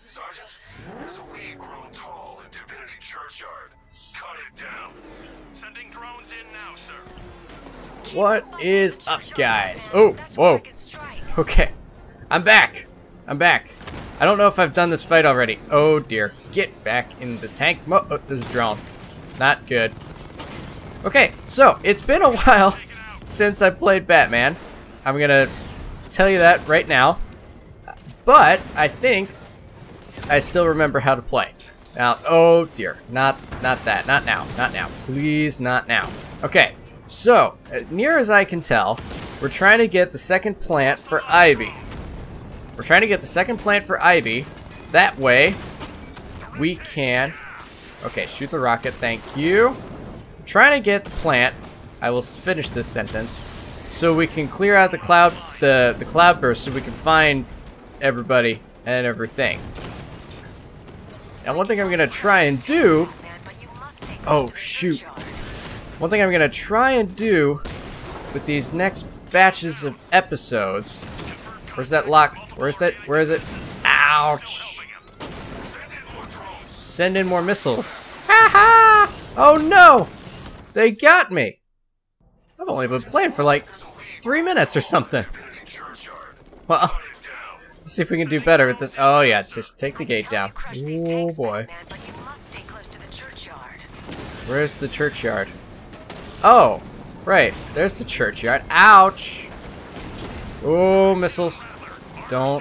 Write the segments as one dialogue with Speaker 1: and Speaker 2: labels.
Speaker 1: Sergeant, there's a weed grown tall in Divinity Churchyard. Cut it down. Sending drones in now, sir.
Speaker 2: What is up, guys? Oh, whoa. Okay. I'm back. I'm back. I don't know if I've done this fight already. Oh, dear. Get back in the tank. Oh, there's a drone. Not good. Okay, so it's been a while since I played Batman. I'm gonna tell you that right now. But I think I still remember how to play. Now, oh dear, not that, not now, not now, please, not now. Okay, so near as I can tell, we're trying to get the second plant for Ivy. We're trying to get the second plant for Ivy. That way, we can. Okay, shoot the rocket. Thank you. We're trying to get the plant. I will finish this sentence so we can clear out the cloud, the cloud burst, so we can find everybody and everything. Now, one thing I'm gonna try and do. Oh shoot! One thing I'm gonna try and do with these next batches of episodes. Where's that lock? Where is that? Where is it? Ouch! Send in more missiles. Ha ha! Oh no! They got me. I've only been playing for like 3 minutes or something. Well, let's see if we can do better with this. Oh yeah, just take the gate down. Oh boy. Where's the churchyard? Oh, right. There's the churchyard. Ouch! Oh, missiles. Don't.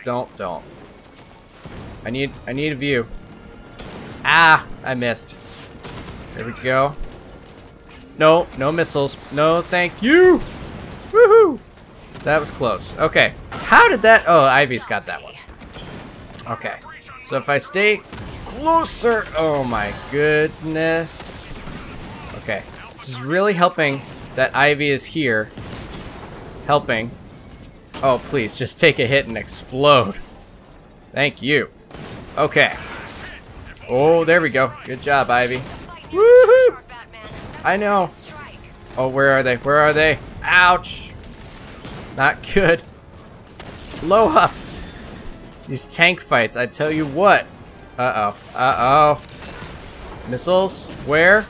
Speaker 2: I need a view. Ah, I missed. There we go. No, no missiles. No, thank you. Woohoo! That was close. Okay. How did that? Oh, Ivy's got that one. Okay. So if I stay closer. Oh my goodness. Okay. This is really helping that Ivy is here. Helping. Oh, please, just take a hit and explode. Thank you. Okay. Oh, there we go. Good job, Ivy. Woohoo! I know. Oh, where are they? Where are they? Ouch. Not good. Blow up. These tank fights, I tell you what. Uh-oh. Uh-oh. Missiles? Where?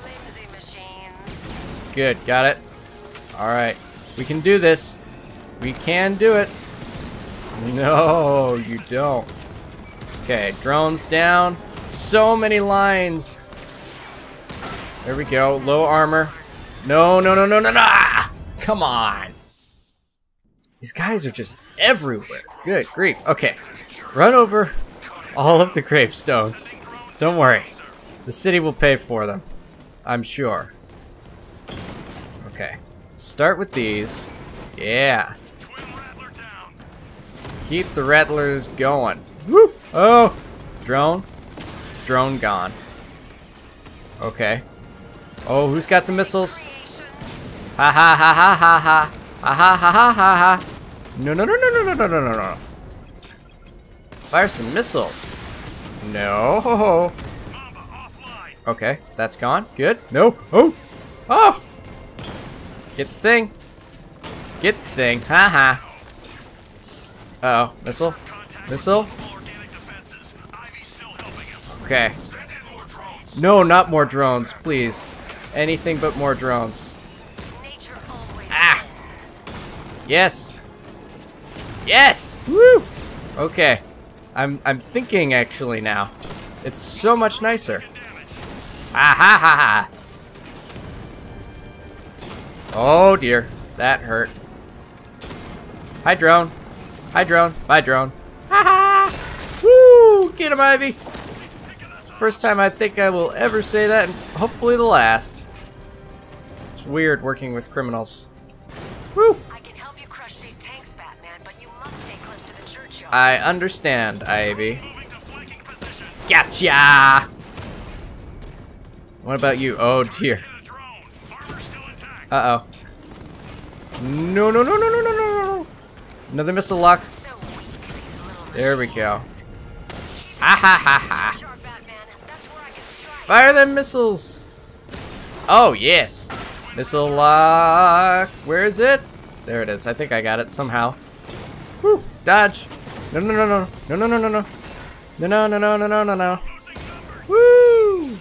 Speaker 2: Good, got it. Alright. We can do this. We can do it. No, you don't. Okay, drones down. So many lines. There we go. Low armor. No, no, no, no, no, no! Come on. These guys are just everywhere. Good grief. Okay. Run over all of the gravestones. Don't worry. The city will pay for them. I'm sure. Okay. Start with these. Yeah. Keep the rattlers going. Woo! Oh! Drone. Drone gone. Okay. Oh, who's got the missiles? Ha ha ha ha ha ha. Ha ha ha ha ha ha. No, no, no, no, no, no, no, no, no, no. Fire some missiles. No. Okay, that's gone. Good. No. Oh. Oh. Get the thing. Get the thing. Ha ha. Uh-oh. Missile. Missile. Okay. No, not more drones, please. Anything but more drones. Ah! Yes! Yes! Woo! Okay. I'm thinking actually now. It's so much nicer. Ah ha ha ha! Oh dear. That hurt. Hi drone. Hi drone. Bye drone. Ha ha! Woo! Get him, Ivy! First time I think I will ever say that, and hopefully the last. It's weird working with criminals. Woo!
Speaker 3: I can help you crush these tanks, Batman, but you must stay close to the churchyard.
Speaker 2: I understand, Ivy. Gotcha! What about you? Oh dear. Uh-oh. No, no, no, no, no, no, no. Another missile lock. There we go. Ha ha ha ha. Fire them missiles! Oh, yes! Missile lock! Where is it? There it is. I think I got it somehow. Woo! Dodge! No, no, no, no. No, no, no, no, no. No, no, no, no, no, no, no, no. Woo!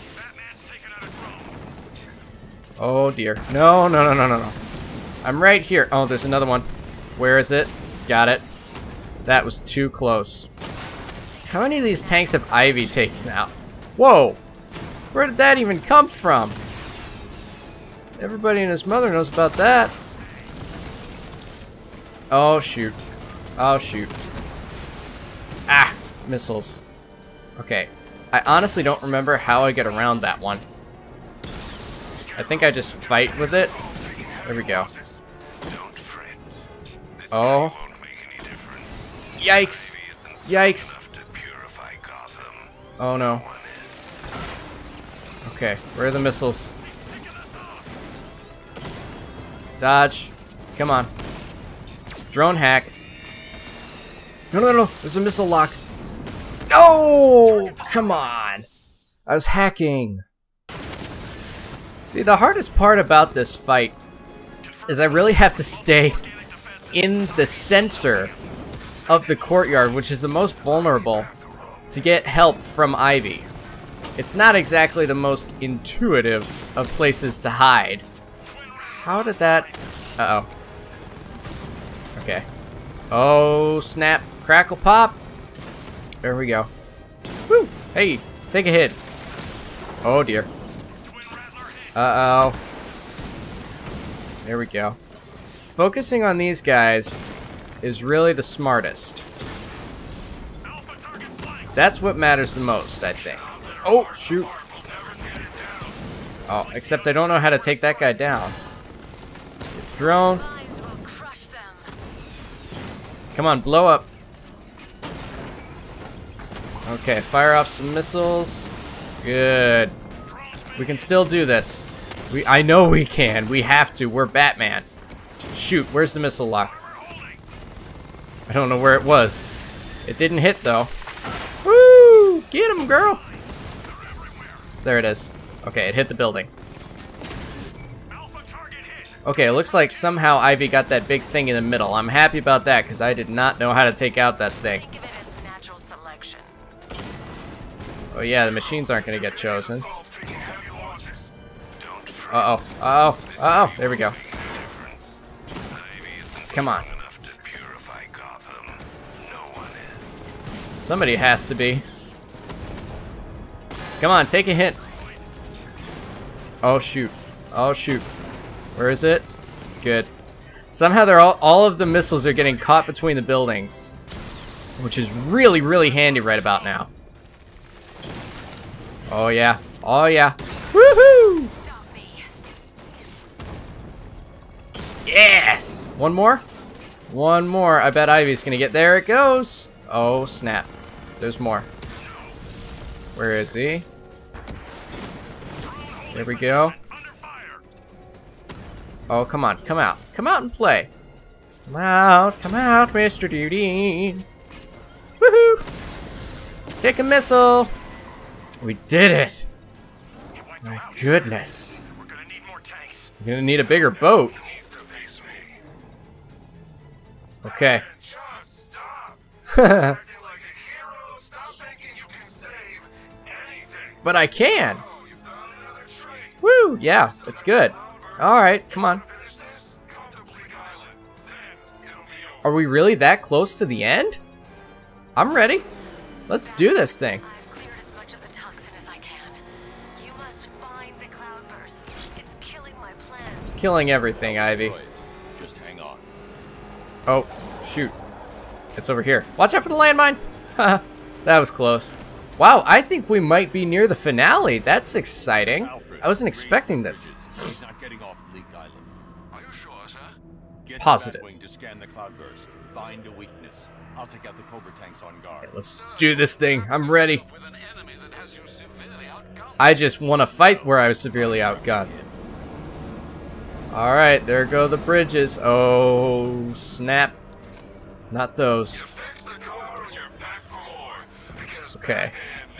Speaker 2: Oh dear. No, no, no, no, no, no. I'm right here. Oh, there's another one. Where is it? Got it. That was too close. How many of these tanks have Ivy taken out? Whoa! Where did that even come from? Everybody and his mother knows about that. Oh shoot. Oh shoot. Ah! Missiles. Okay. I honestly don't remember how I get around that one. I think I just fight with it. There we go. Oh. Yikes. Yikes. Oh no. Okay, where are the missiles? Dodge. Come on. Drone hack. No, no, no, there's a missile lock. No! Come on. I was hacking. See, the hardest part about this fight is I really have to stay in the center of the courtyard, which is the most vulnerable, to get help from Ivy. It's not exactly the most intuitive of places to hide. How did that... Uh-oh. Okay. Oh, snap. Crackle pop. There we go. Woo! Hey, take a hit. Oh, dear. Uh-oh. There we go. Focusing on these guys is really the smartest. That's what matters the most, I think. Oh, shoot. Oh, except I don't know how to take that guy down. Drone. Come on, blow up. Okay, fire off some missiles. Good. We can still do this. I know we can. We have to. We're Batman. Shoot, where's the missile lock? I don't know where it was. It didn't hit, though. Woo! Get him, girl! There it is. Okay, it hit the building. Okay, it looks like somehow Ivy got that big thing in the middle. I'm happy about that, because I did not know how to take out that thing. Oh yeah, the machines aren't going to get chosen. Uh-oh. Uh-oh. Uh-oh. There we go. Come on. Somebody has to be. Come on, take a hint. Oh, shoot. Oh, shoot. Where is it? Good. Somehow they're all of the missiles are getting caught between the buildings, which is really, really handy right about now. Oh, yeah. Oh, yeah. Woohoo! Yes! One more? One more. I bet Ivy's gonna get... There it goes! Oh, snap. There's more. Where is he? There we go. Oh, come on. Come out. Come out and play. Come out. Come out, Mr. Duty. Woohoo! Take a missile. We did it. My goodness. We're gonna need a bigger boat. Okay. But I can. Woo! Yeah, it's good. Alright, come on. Are we really that close to the end? I'm ready. Let's do this thing.
Speaker 3: I've cleared as much of the toxin as I can. You must find the cloudburst. It's killing my plans.
Speaker 2: It's killing everything, Ivy.
Speaker 1: Just hang on.
Speaker 2: Oh, shoot. It's over here. Watch out for the landmine. Haha, that was close. Wow, I think we might be near the finale. That's exciting. I wasn't expecting this.
Speaker 1: He's not getting off Bleak Island. Are you sure, sir? Get
Speaker 2: Positive.
Speaker 1: to Batwing to scan the cloudburst. Find a weakness. I'll take out the Cobra tanks on guard.
Speaker 2: Let's do this thing. I'm ready. I just want to fight where I was severely outgunned. Alright, there go the bridges. Oh, snap. Not those. Okay.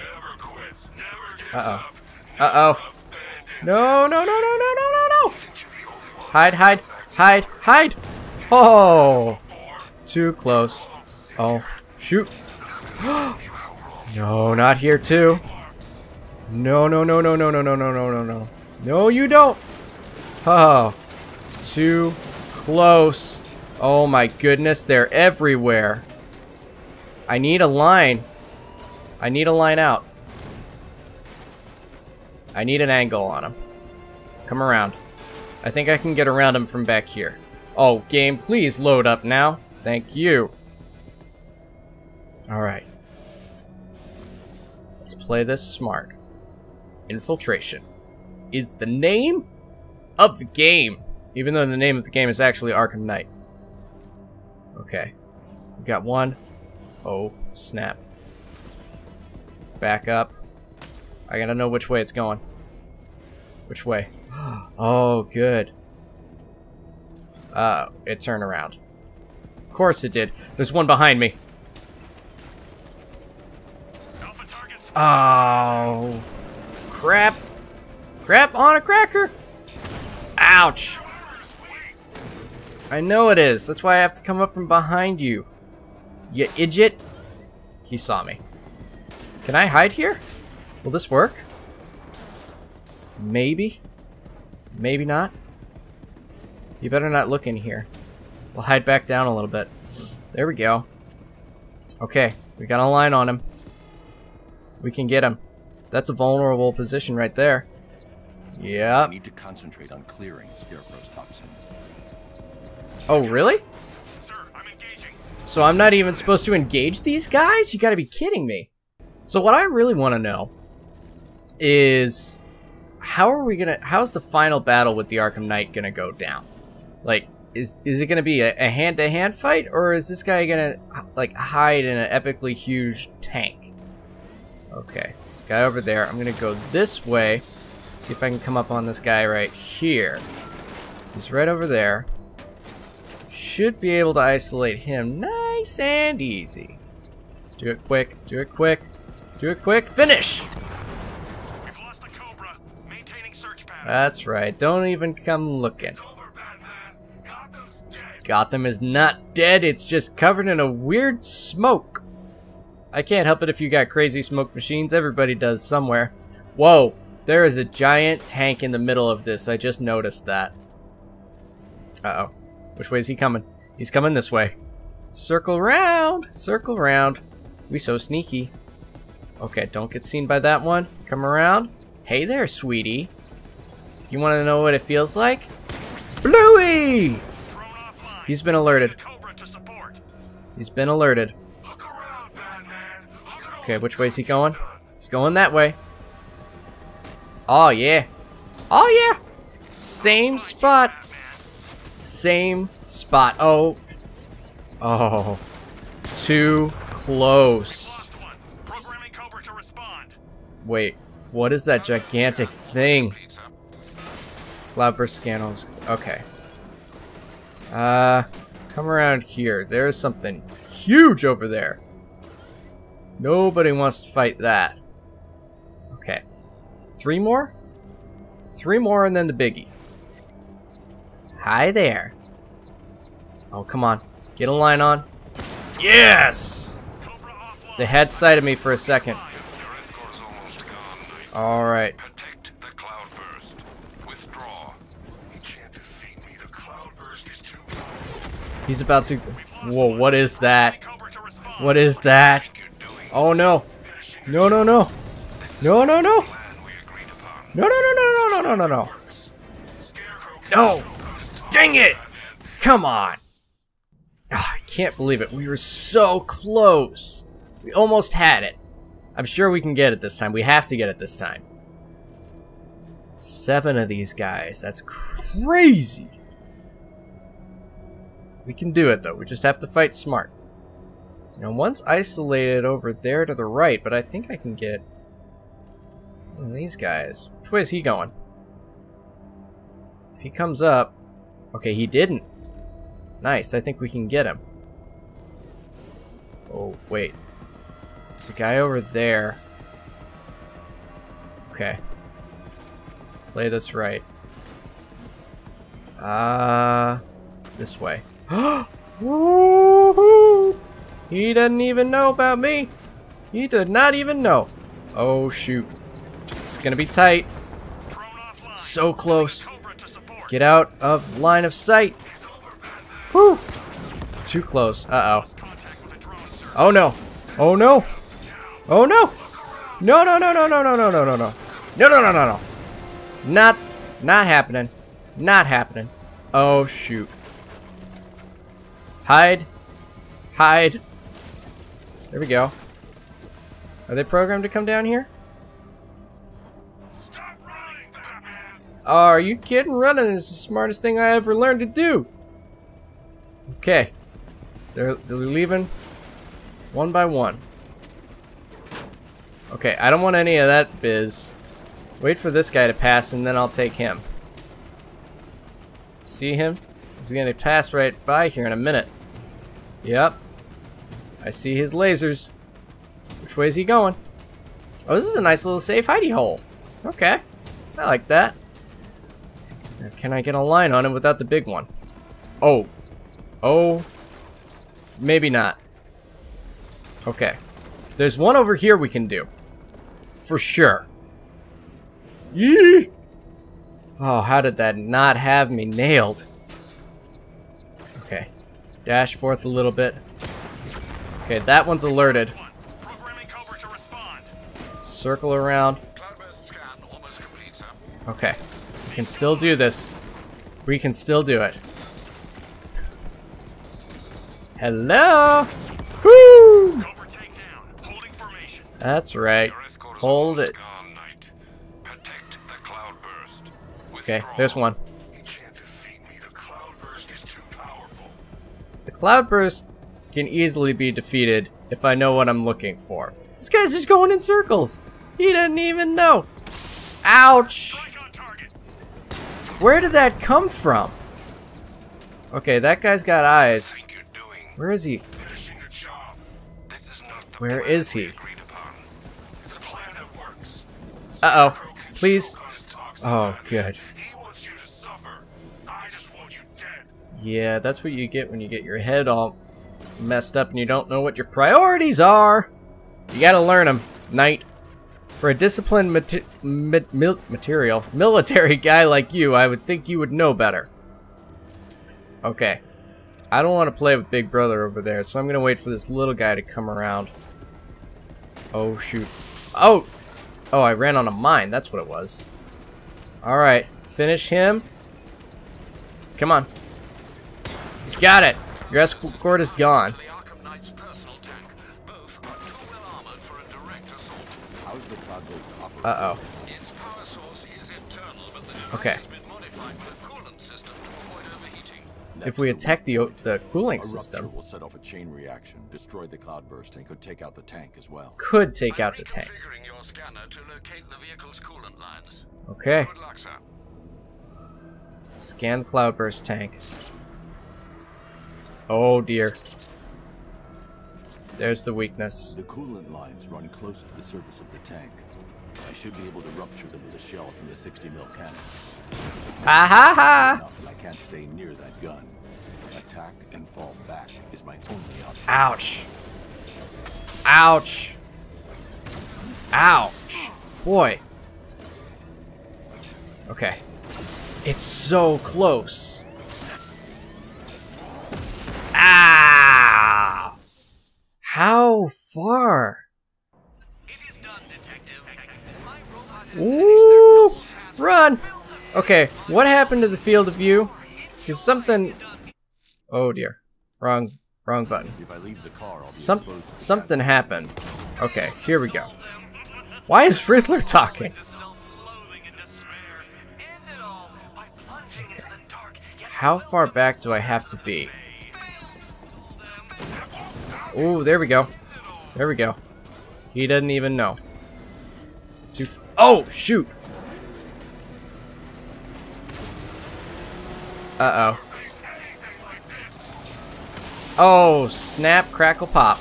Speaker 2: Uh-oh. Uh-oh. No, no, no, no, no, no, no, no! Hide, hide, hide, hide! Oh! Too close. Oh, shoot. No, not here too. No, no, no, no, no, no, no, no, no, no, no. No, you don't. Oh, too close. Oh my goodness, they're everywhere. I need a line. I need a line out. I need an angle on him. Come around. I think I can get around him from back here. Oh, game, please load up now. Thank you. Alright. Let's play this smart. Infiltration is the name of the game. Even though the name of the game is actually Arkham Knight. Okay. We got one. Oh, snap. Back up. I gotta know which way it's going. Which way? Oh, good. It turned around. Of course it did. There's one behind me. Oh, crap. Crap on a cracker. Ouch. I know it is. That's why I have to come up from behind you. You idiot. He saw me. Can I hide here? Will this work? Maybe. Maybe not. You better not look in here. We'll hide back down a little bit. There we go. Okay, we got a line on him. We can get him. That's a vulnerable position right there. Yeah.
Speaker 4: We need to concentrate on clearing Scarecrow's toxin.
Speaker 2: Oh, really?
Speaker 1: Sir, I'm engaging.
Speaker 2: So I'm not even supposed to engage these guys? You gotta be kidding me. So what I really want to know is how's the final battle with the Arkham Knight gonna go down? Like, is it gonna be a hand-to-hand fight, or is this guy gonna like hide in an epically huge tank? Okay, this guy over there. I'm gonna go this way. See if I can come up on this guy right here. He's right over there. Should be able to isolate him nice and easy. Do it quick. Do it quick. Do it quick. Finish!
Speaker 1: We've lost the Cobra. Maintaining search pattern.
Speaker 2: That's right. Don't even come looking.
Speaker 1: It's over, Batman. Gotham's dead.
Speaker 2: Gotham is not dead. It's just covered in a weird smoke. I can't help it if you got crazy smoke machines. Everybody does somewhere. Whoa. There is a giant tank in the middle of this. I just noticed that. Uh-oh. Which way is he coming? He's coming this way. Circle round. Circle round. We so sneaky. Okay, don't get seen by that one. Come around. Hey there, sweetie. You want to know what it feels like? Bluey!
Speaker 1: Thrown offline.
Speaker 2: He's been alerted.
Speaker 1: Cobra to support.
Speaker 2: He's been alerted.
Speaker 1: Look around, Batman. Look at all
Speaker 2: Okay,
Speaker 1: the
Speaker 2: which way is he
Speaker 1: work
Speaker 2: going?
Speaker 1: you've done.
Speaker 2: He's going that way. Oh, yeah. Oh, yeah. Same spot. Same spot. Oh. Oh. Too close.
Speaker 1: Lost one. Programming Cobra to respond.
Speaker 2: Wait. What is that gigantic thing? Cloudburst scanners. Okay. Come around here. There's something huge over there. Nobody wants to fight that. Okay. 3 more? 3 more and then the biggie. Hi there. Oh, come on. Get a line on. Yes!
Speaker 1: Cobra offline.
Speaker 2: They had sight of me for a second.
Speaker 1: Your escort's almost gone, Knight.
Speaker 2: Alright.
Speaker 1: Protect the cloudburst. Withdraw. You can't defeat me. The cloudburst is too powerful.
Speaker 2: He's about to... Whoa, what is that?
Speaker 1: Cobra to respond.
Speaker 2: What is that? Oh, no. No, no, no. No, no, no.
Speaker 1: Plan we agreed upon.
Speaker 2: No, no, no, no, no, no, no, no.
Speaker 1: Scarecrow.
Speaker 2: No! Dang it! Come on! Ah, I can't believe it. We were so close. We almost had it. I'm sure we can get it this time. We have to get it this time. 7 of these guys. That's crazy. We can do it, though. We just have to fight smart. Now, one's isolated over there to the right, but I think I can get one of these guys. Which way is he going? If he comes up... Okay, he didn't. Nice, I think we can get him. Oh, wait. There's a guy over there. Okay. Play this right. This way. Woohoo! He doesn't even know about me. He did not even know. Oh, shoot. It's gonna be tight. So close. Get out of line of sight. Whew. Too close. Uh-oh. Oh, no. Oh, no. Oh, no. No, no, no, no, no, no, no, no, no, no. No, no, no, no, no. Not happening. Not happening. Oh, shoot. Hide. Hide. There we go. Are they programmed to come down here?
Speaker 1: Stop running, Batman!
Speaker 2: Oh, are you kidding? Running is the smartest thing I ever learned to do. Okay. They're leaving one by one. Okay, I don't want any of that biz. Wait for this guy to pass and then I'll take him. See him? He's gonna pass right by here in a minute. Yep. I see his lasers. Which way is he going? Oh, this is a nice little safe hidey hole. Okay. I like that. Now, can I get a line on him without the big one? Oh. Oh. Maybe not. Okay. There's one over here we can do. For sure. Yee! Oh, how did that not have me nailed? Okay. Dash forth a little bit. Okay, that one's alerted. Circle around. Okay. We can still do this. We can still do it. Hello! Woo! That's right. Hold it. Okay, there's one. The cloudburst can easily be defeated if I know what I'm looking for. This guy's just going in circles. He doesn't even know. Ouch! Where did that come from? Okay, that guy's got eyes. Where is he? Where is he? Uh-oh. Please. Oh, good. Yeah, that's what you get when you get your head all messed up and you don't know what your priorities are. You gotta learn them, Knight. For a disciplined military guy like you, I would think you would know better. Okay. I don't want to play with Big Brother over there, so I'm gonna wait for this little guy to come around. Oh, shoot. Oh! Oh, I ran on a mine. That's what it was. Alright. Finish him. Come on. Got it. Your escort is gone.
Speaker 1: Arkham Knight's personal tank. Both are too well armored for a direct assault.
Speaker 4: How's the cloud going to operate?
Speaker 2: Uh-oh.
Speaker 1: Its power source is internal, but the device
Speaker 2: Okay.
Speaker 1: has been modified with a coolant system to avoid overheating.
Speaker 2: If we attack the cooling
Speaker 4: A rupture
Speaker 2: system,
Speaker 4: will set off a chain reaction, destroy the cloudburst, and could take out the tank as well.
Speaker 2: could take out the tank.
Speaker 1: Reconfiguring your scanner to locate the vehicle's coolant lines.
Speaker 2: Okay.
Speaker 1: Good luck, sir.
Speaker 2: Scan the cloudburst tank. Oh dear. There's the weakness.
Speaker 4: The coolant lines run close to the surface of the tank. I should be able to rupture them with a shell from the 60mm cannon.
Speaker 2: Ha ha ha!
Speaker 4: I can't stay near that gun. Attack and fall back is my only option.
Speaker 2: Ouch. Ouch. Ouch. Boy. Okay. It's so close. Ah! How far? Ooh! Run! Okay, what happened to the field of view? Because something... Oh dear. Wrong button.
Speaker 4: If I leave the car, I'll be exposed to
Speaker 2: Something happened. Okay, here we go. Why is Riddler talking? Okay. How far back do I have to be? Oh, there we go. There we go. He doesn't even know. Oh, shoot! Uh-oh. Oh, snap, crackle, pop.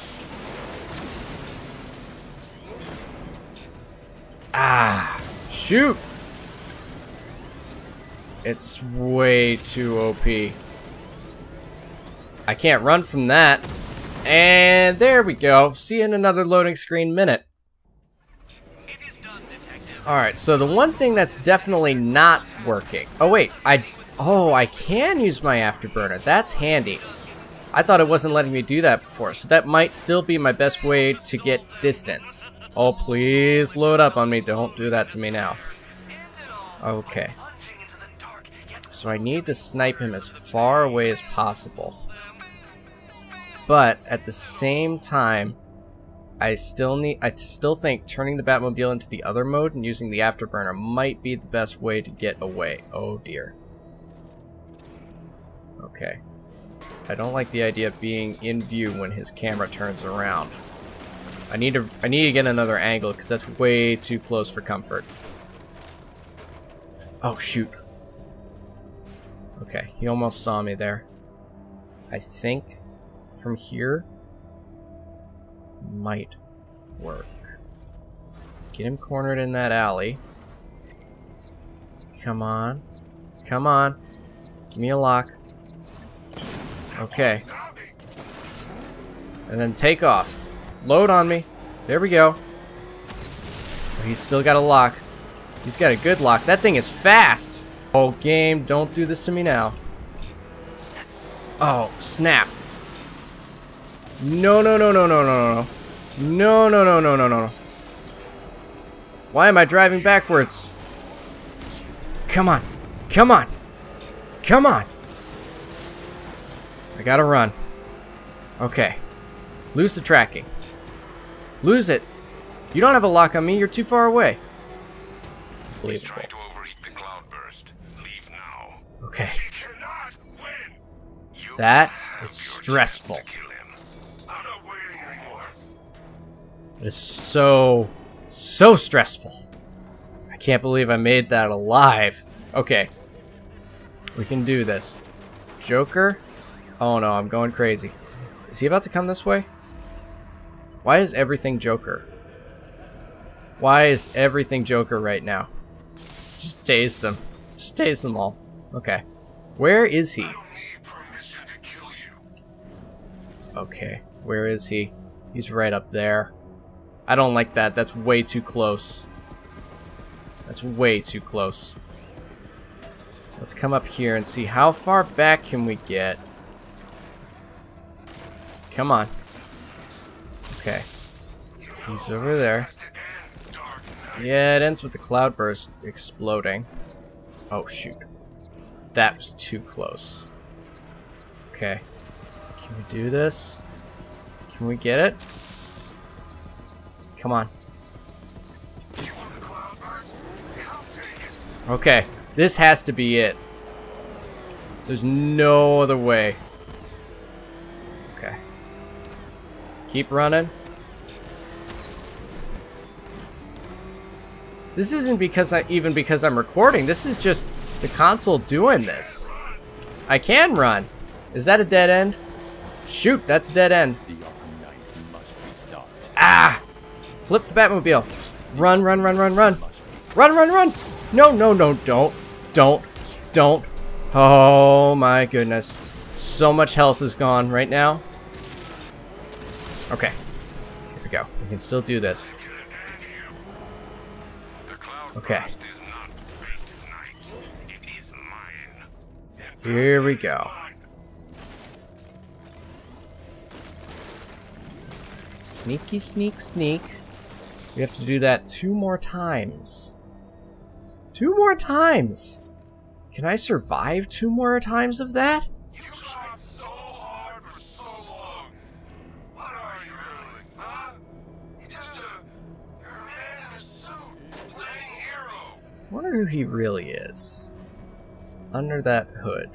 Speaker 2: Ah, shoot! It's way too OP. I can't run from that. And there we go. See you in another loading screen minute. Alright, so the one thing that's definitely not working. Oh wait, I can use my afterburner. That's handy. I thought it wasn't letting me do that before, so that might still be my best way to get distance. Oh, please load up on me. Don't do that to me now. Okay. So I need to snipe him as far away as possible. But at the same time, I still think turning the Batmobile into the other mode and using the afterburner might be the best way to get away. Oh dear. Okay. I don't like the idea of being in view when his camera turns around. I need to get another angle because that's way too close for comfort. Oh shoot. Okay, he almost saw me there. I think from here might work. Get him cornered in that alley. Come on. Come on. Give me a lock. Okay. And then take off. Load on me. There we go. Oh, he's still got a lock. He's got a good lock. That thing is fast. Oh, game, don't do this to me now. Oh, snap. No, no, no, no, no, no, no. No, no, no, no, no, no. Why am I driving backwards? Come on. Come on. Come on. I gotta run. Okay. Lose the tracking. Lose it. You don't have a lock on me. You're too far away.
Speaker 1: He's trying to overheat the cloudburst. Leave now.
Speaker 2: Okay.
Speaker 1: He cannot win. You
Speaker 2: That
Speaker 1: have
Speaker 2: is
Speaker 1: your
Speaker 2: stressful.
Speaker 1: chance to kill him. I'm not waiting anymore.
Speaker 2: It is so stressful. I can't believe I made that alive. Okay. We can do this. Joker? Oh no, I'm going crazy. Is he about to come this way? Why is everything Joker? Why is everything Joker right now? Just tase them. Just tase them all. Okay. Where is he?
Speaker 1: I don't need permission to kill you.
Speaker 2: Okay. Where is he? He's right up there. I don't like that. That's way too close. That's way too close. Let's come up here and see how far back can we get. Come on. Okay. He's over there. Yeah, it ends with the cloudburst exploding. Oh, shoot. That was too close. Okay. Can we do this? Can we get it? Come on. Okay. This has to be it. There's no other way. Okay. Keep running. This isn't because even because I'm recording. This is just the console doing this. I can run. Is that a dead end? Shoot, that's a dead end.
Speaker 4: The Arkham Knight must be stopped.
Speaker 2: Ah! Flip the Batmobile. Run, run, run, run, run. Run, run, run. No, no, no, don't. Don't. Oh my goodness. So much health is gone right now. Okay. Here we go. We can still do this. Okay. Here we go. Sneaky, sneak, sneak. We have to do that 2 more times. 2 more times! Can I survive 2 more times of that?
Speaker 1: You tried so hard for so long. What are you really, huh? You're just you're a man in a suit, playing hero.
Speaker 2: I wonder who he really is. Under that hood.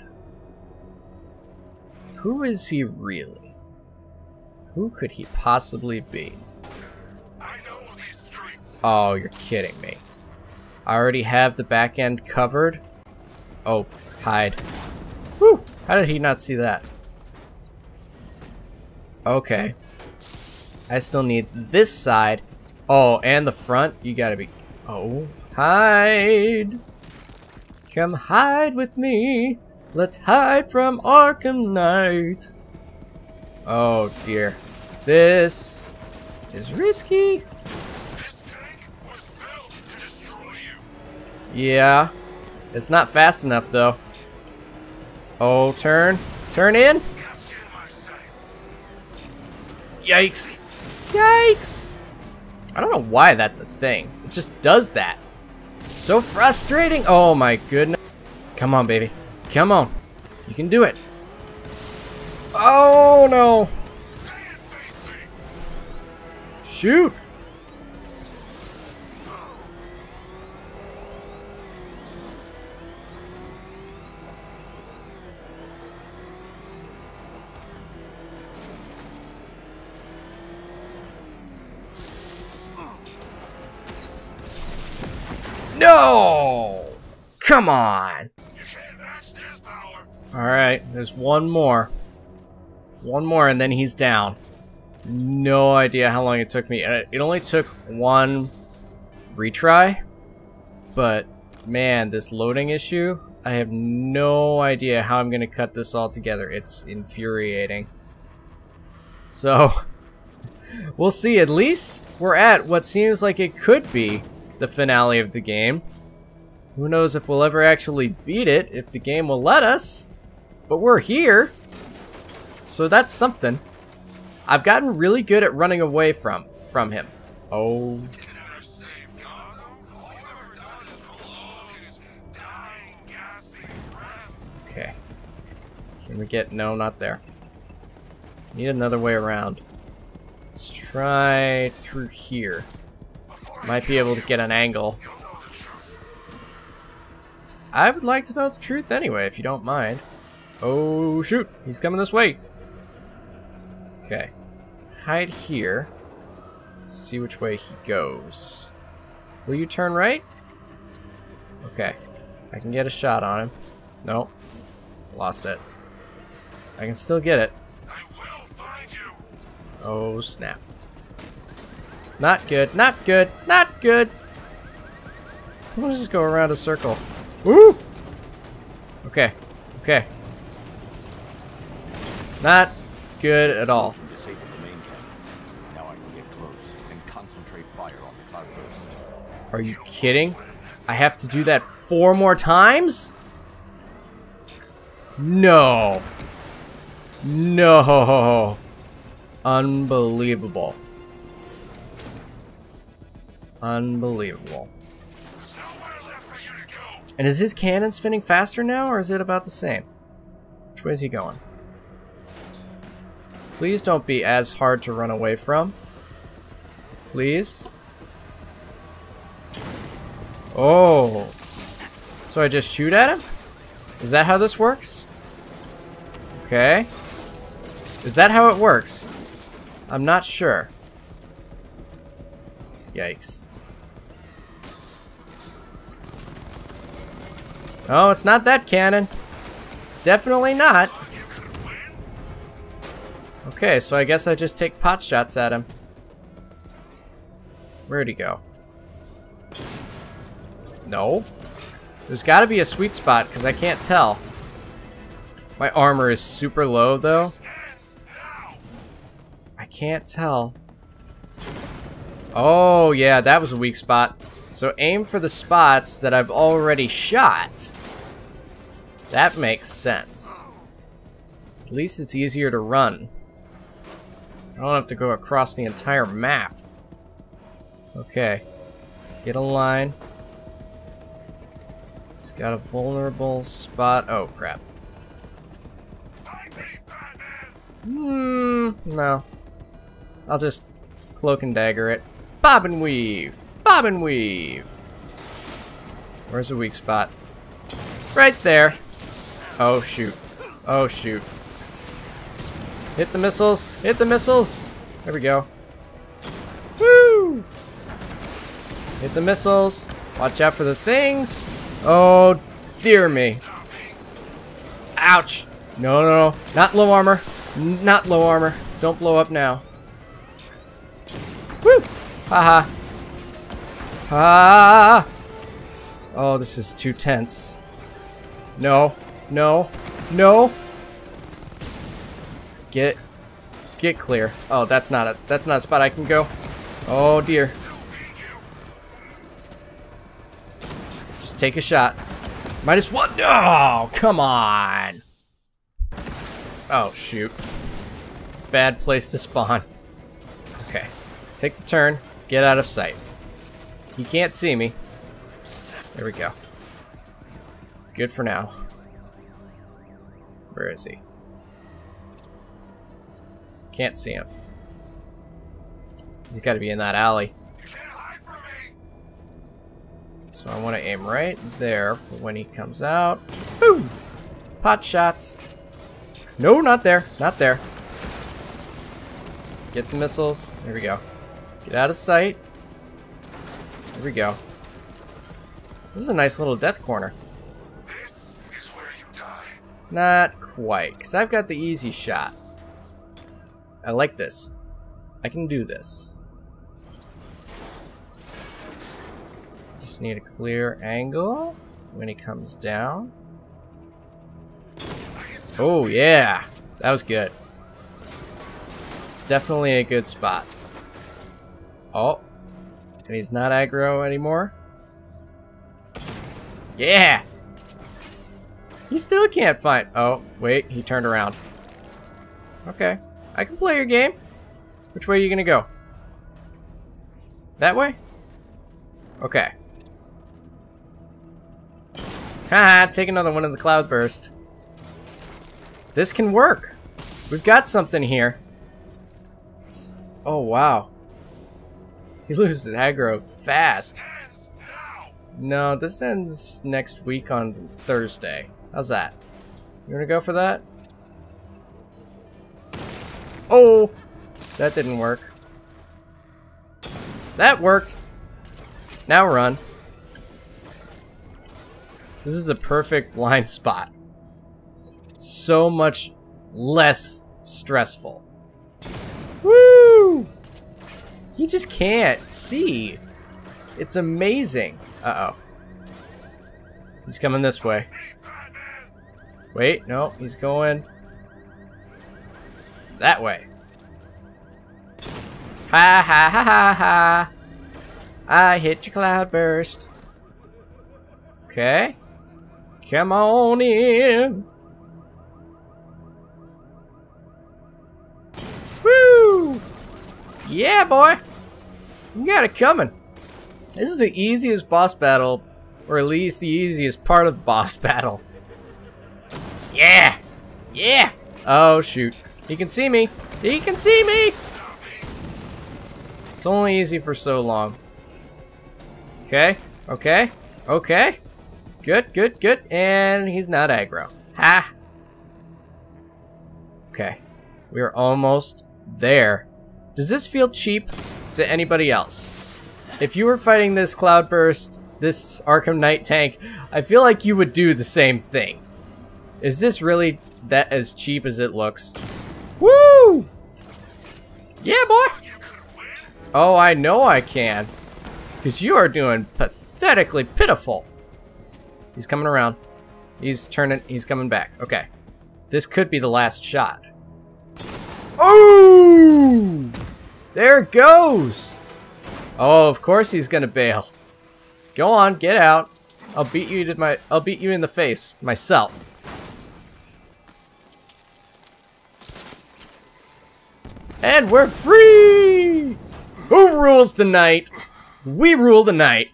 Speaker 2: Who is he really? Who could he possibly be?
Speaker 1: I know these streets.
Speaker 2: Oh, you're kidding me. I already have the back end covered. Oh, hide. Whew! How did he not see that? Okay. I still need this side. Oh, and the front. You gotta be... Oh, hide! Come hide with me. Let's hide from Arkham Knight. Oh dear. This is risky.
Speaker 1: This tank was built to destroy you.
Speaker 2: Yeah. It's not fast enough though. Oh, turn. Turn in.
Speaker 1: Got you in my sights.
Speaker 2: Yikes. Yikes. I don't know why that's a thing. It just does that. It's so frustrating. Oh my goodness. Come on, baby. Come on. You can do it. Oh no. Shoot. No! Come on!
Speaker 1: You can't match this power.
Speaker 2: Alright, there's one more. One more and then he's down. No idea how long it took me. It only took one retry. But, man, this loading issue, I have no idea how I'm going to cut this all together. It's infuriating. So, we'll see. At least we're at what seems like it could be the finale of the game. Who knows if we'll ever actually beat it, if the game will let us. But we're here. So that's something. I've gotten really good at running away from him. Oh.
Speaker 1: You can never save Gotham. All you've ever done is prolong his dying, gasping breath.
Speaker 2: Okay. Can we get... No, not there. Need another way around. Let's try through here. Might be able to get an angle.
Speaker 1: You'll know the truth.
Speaker 2: I would like to know the truth anyway, if you don't mind. Oh, shoot. He's coming this way. Okay. Hide here. See which way he goes. Will you turn right? Okay. I can get a shot on him. Nope. Lost it. I can still get it.
Speaker 1: I will find you.
Speaker 2: Oh, snap. Not good. Not good. Not good. Let's just go around a circle. Woo! Okay. Okay. Not good at all.
Speaker 4: Disable the main cannon. Now I can get close and concentrate fire on the cloudburst.
Speaker 2: Are you kidding? I have to do that 4 more times? No. No. Unbelievable. Unbelievable.
Speaker 1: There's nowhere left for you to go.
Speaker 2: And is his cannon spinning faster now, or is it about the same? Which way is he going? Please don't be as hard to run away from. Please. Oh. So I just shoot at him? Is that how this works? Okay. Is that how it works? I'm not sure. Yikes. Oh, it's not that cannon. Definitely not. Okay, so I guess I just take pot shots at him. Where'd he go? No. There's gotta be a sweet spot, because I can't tell. My armor is super low, though. I can't tell. Oh, yeah, that was a weak spot. So aim for the spots that I've already shot. That makes sense. At least it's easier to run. I don't have to go across the entire map. Okay. Let's get a line. It's got a vulnerable spot. Oh, crap. No. I'll just cloak and dagger it. Bob and weave. Bob and weave. Where's the weak spot? Right there. Oh, shoot. Oh, shoot. Hit the missiles. Hit the missiles. There we go. Woo! Hit the missiles. Watch out for the things. Oh, dear me. Ouch. No, no, no. Not low armor. Not low armor. Don't blow up now. Woo! Haha. Ah! Oh, this is too tense. No. No. No. Get it. Get clear. Oh, that's not a spot I can go. Oh dear. Just take a shot. Minus one. No, come on. Oh shoot. Bad place to spawn. Okay. Take the turn. Get out of sight. He can't see me. There we go. Good for now. Where is he? Can't see him. He's got to be in that alley. So I want to aim right there for when he comes out. Boom! Pot shots. No, not there. Not there. Get the missiles. There we go. Get out of sight. There we go. This is a nice little death corner.
Speaker 1: This is where you die.
Speaker 2: Not quite, because I've got the easy shot. I like this. I can do this. Just need a clear angle when he comes down. Oh, yeah. That was good. It's definitely a good spot. Oh. And he's not aggro anymore. Yeah! He still can't find... Oh, wait. He turned around. Okay. I can play your game. Which way are you gonna go? That way? Okay. Haha, take another one of the cloud burst. This can work. We've got something here. Oh, wow. He loses aggro fast. No, this ends next week on Thursday. How's that? You wanna go for that? Oh! That didn't work. That worked! Now run. This is a perfect blind spot. So much less stressful. Woo! He just can't see. It's amazing. Uh-oh. He's coming this way. Wait, no, he's going that way. Ha ha ha ha ha. I hit your cloud burst. Okay. Come on in. Woo! Yeah, boy. You got it coming. This is the easiest boss battle, or at least the easiest part of the boss battle. Yeah! Yeah! Oh, shoot. He can see me. He can see me! It's only easy for so long. Okay. Okay. Okay. Good, good, good. And he's not aggro. Ha! Okay. We're almost there. Does this feel cheap to anybody else? If you were fighting this Cloudburst, this Arkham Knight tank, I feel like you would do the same thing. Is this really that as cheap as it looks? Woo! Yeah, boy! Oh, I know I can. Because you are doing pathetically pitiful. He's coming around. He's turning. He's coming back. Okay. This could be the last shot. Oh! There it goes! Oh, of course he's gonna bail. Go on, get out. I'll beat you in the face myself. And we're free! Who rules the night? We rule the night.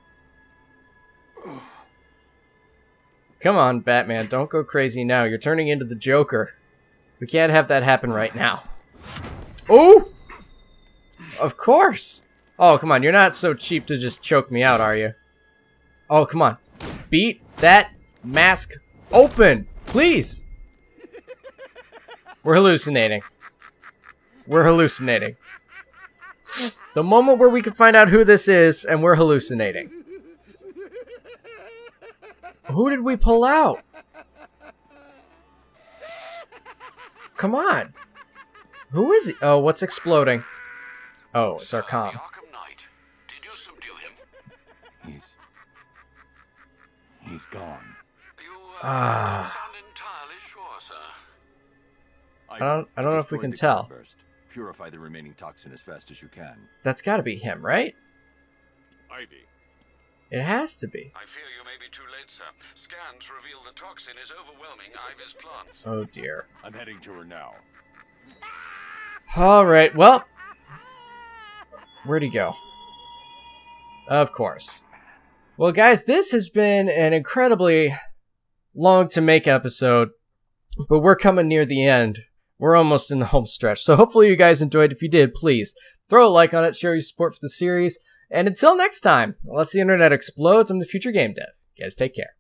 Speaker 2: Come on, Batman, don't go crazy now. You're turning into the Joker. We can't have that happen right now. Oh! Of course! Oh, come on, you're not so cheap to just choke me out, are you? Oh, come on. Beat that mask open, please! We're hallucinating. We're hallucinating. The moment where we can find out who this is, and we're hallucinating. Who did we pull out? Come on. Who is he? Oh, what's exploding? Oh, it's our comm.
Speaker 1: Arkham Knight. Did you subdue him?
Speaker 4: He's gone.
Speaker 1: You
Speaker 2: Ah.
Speaker 1: sound entirely sure, sir.
Speaker 2: I don't know if we can tell.
Speaker 4: purify the remaining toxin as fast as you can.
Speaker 2: That's gotta be him, right?
Speaker 1: Ivy.
Speaker 2: It has to be.
Speaker 1: I fear you may be too late, sir. Scans reveal the toxin is overwhelming Ivy's plants.
Speaker 2: Oh dear.
Speaker 4: I'm heading to her now.
Speaker 2: Alright, well. Where'd he go? Of course. Well, guys, this has been an incredibly long to make episode, but we're coming near the end. We're almost in the home stretch. So hopefully you guys enjoyed. If you did, please throw a like on it, show your support for the series. And until next time, unless the internet explodes, I'm the Future Game Dev. You guys take care.